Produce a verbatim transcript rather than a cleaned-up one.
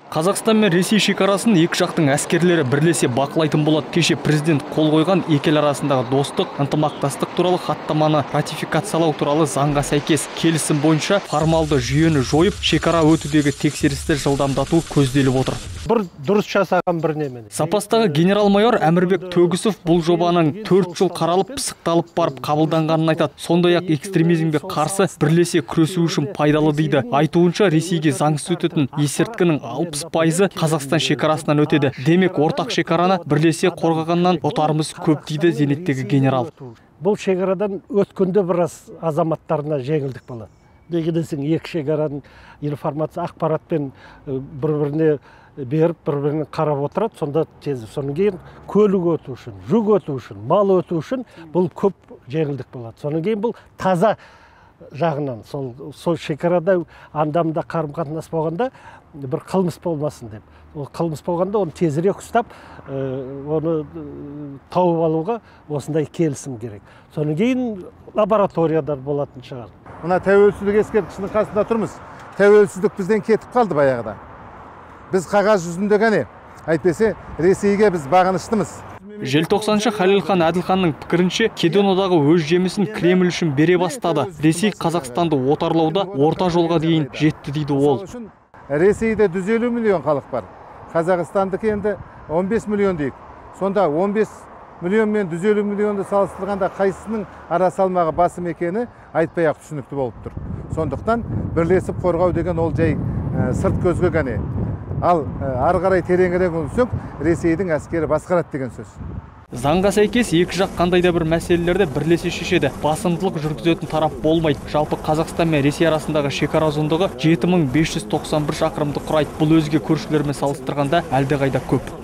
Қазақстан мен Ресей шекарасын екі жақтың әскерлері бірлесе бақылайтын болады. Кеше президент қол қойған екі ел арасындағы достық, ынтымақтастық туралы хаттаманы ратификациялау туралы заңға сәйкес келісім бойынша формалды жүйені жойып, шекара өтудегі тексерісті жылдамдату көзделіп отыр. Бір дұрыс жасаған бір немен. Запастағы генерал-майор Әмірбек Төгісов бұл жобаның төрт жыл қаралып, пысықталып барып қабылданғанын айтады. Сондай-ақ экстремизмге қарсы бірлесе күресу үшін пайдалы дейді. Айтуынша Ресейге заңсыз өтетін есірткінің алпыс пайызы Қазақстан шекарасынан өтеді. Демек, ортақ шекараны бірлесе қорғағаннан ұтарымыз көп дейді зейнеттегі генерал. Бұл шекарадан өткенде біраз азаматтарына жеңілдік болады. Неге десең, екі шекараның информация ақпаратпен бір-біріне беріп, бір-біріне қарап отырады, сонда тез. Соның кейін көлік өту үшін, жүк өту үшін, мал өту үшін бұл көп жеңілдік болады. Соның кейін бұл таза жағынан, сол, сол шекарада андамда қарым-қатынас болғанда бір қылмыс болмасын деп. Ол қылмыс болғанда оны тезірек ұстап, оны тауып алуға осындай келісім керек. Соның кейін лабораториядар болатын шығар. Мына тәуелсіздік ескерткішінің қасында тұрмыз. Тәуелсіздік бізден кетіп қалды баяғыда. Біз қағаз жүзінде ғана, әйтпесе Ресейге біз бағыныштымыз. Желтоқсаншы Халилхан Әділханның пікірінше, Кеденодағы өз жемісін Кремль үшін бере бастады. Ресей Қазақстанды отарлауда орта жолға дейін жетті дейді ол. Ресейде жүз елу миллион халық бар. Қазақстандық енді он бес миллион дейік. Сонда он бес миллион мен жүз елу миллионды салыстырғанда қайсының ара салмағы басым екені айтпай-ақ түсінікті болып тұр. Сондықтан бірлесіп қорғау деген ол жай сырт көзге ғана. Ал ары қарай тереңірек үңілсек, Ресейдің әскері басқарады деген сөз. Заңға сәйкес екі жақ қандай да бір мәселелерді бірлесе шешеді. Басымдылық жүргізетін тарап болмайды. Жалпы Қазақстан мен Ресей арасындағы шекара ұзындығы жеті мың бес жүз тоқсан бір шақырымды құрайды. Бұл өзге көршілермен салыстырғанда әлдеқайда көп.